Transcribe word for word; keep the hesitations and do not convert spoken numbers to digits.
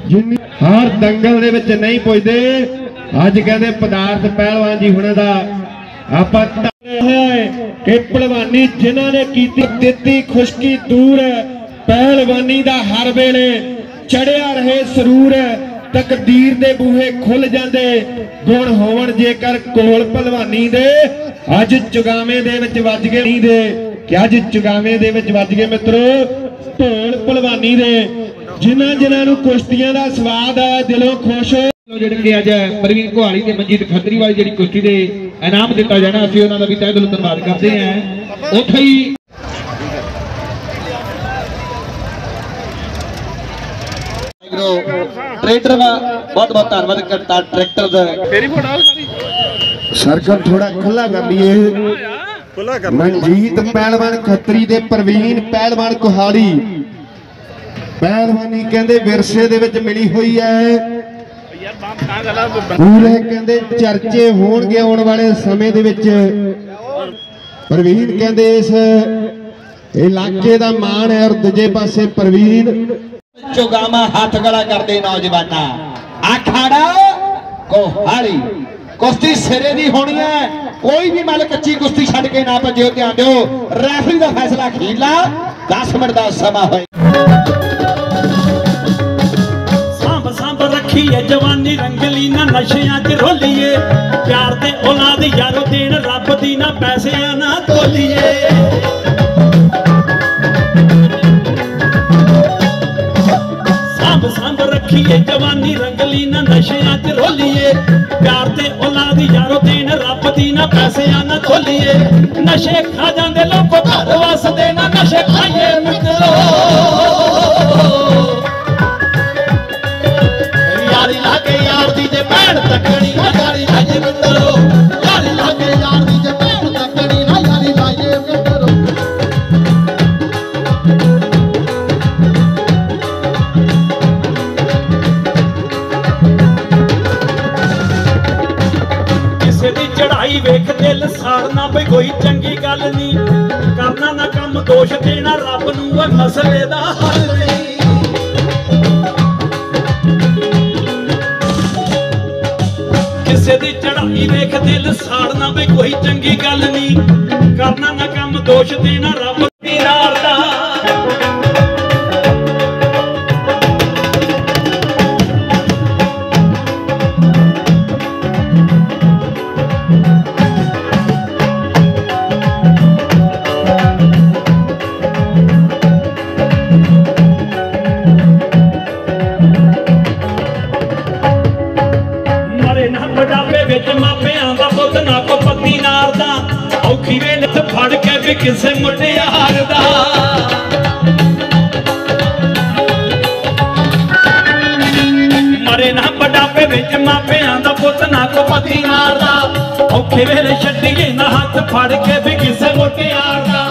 हर दंगल दे विच नहीं पुजदे। अज कहते पदार्थ पहलवान जी हुणां दा आपां कि पहलवानी जिन्हां ने कीती दित्ती खुशकी दूर, पहलवानी दा हर वेले चढ़िया रहे सरूर। तकदीर दे बूहे खुल जांदे गुण होवण जेकर कोल पहलवानी दे। अज चुगावे दे विच वज गए नहीं दे कि अज चुगावे दे विच वज गए मित्रो ढोल पहलवानी दे। जिन्हां जिन्हां नूं कुश्तियां दा स्वाद है दिलों खुश जिहड़े अज प्रवीण कोहाली ते मनजीत खत्री वाली जिहड़ी कुश्ती दे इनाम दिता जाना असीं उन्हां दा भी तहे दिलों धन्नवाद करदे हां। उत्थे ही ट्रैक्टर का बहुत बहुत धन्यवाद करता ट्रैक्टर सर्कल थोड़ा खुला कर लिए। मनजीत पहलवान खत्री दे प्रवीण पहलवान कोहाली पहलवानी कहते विरसे दे विच मिली हुई है। पूरे कहते चर्चे होणगे आने वाले समय दे विच। प्रवीण कहते इस इलाके का मान है और दूजे पासे प्रवीण चुगामा हाथ गला करते नौजवाना अखाड़ा कोहाली कुश्ती सिरे दी होनी है। कोई भी मल कच्ची कुश्ती छड़ के ना भजो। ध्यान दो रैफरी का फैसला अखीरला दस मिनट का समा होए। सांभ सांभ रखी है जवानी रंगली ना नशियां च रोलीए। प्यार दे औलाद यारो देन रब दी ना पैसे ना तोलीए। सांभ रखिए जवानी रंगली ना नशियां च रोलीए। प्यार ते औलाद यारो देन रब दी ना पैसे ना खोलीए। नशे खा जांदे लोग घर वसदे ना नशे खाइए मित्रो। यारी लागे यार दी जे भैन तकड़ी ना यारी लागे मित्रो। यारी लागे यार दी जे भैन तकड़ी ना यारी लागे मित्रो। वेख दिल साड़ना भी कोई चंगी गल नहीं। करना ना कम दोष देना रब नूं मसले दा हल नहीं। किसे दी चढ़ाई वेख दिल साड़ना भी कोई चंगी गल नहीं। करना ना कम दोष देना रब दी नार दा। फड़ के भी किसे मुटियार दा। मरे ना बुढ़ापे विच मापियां दा पुत ना को पति नार दा। औखे वेले छड्डिए ना हाथ फड़ के भी किसे मुटियार दा।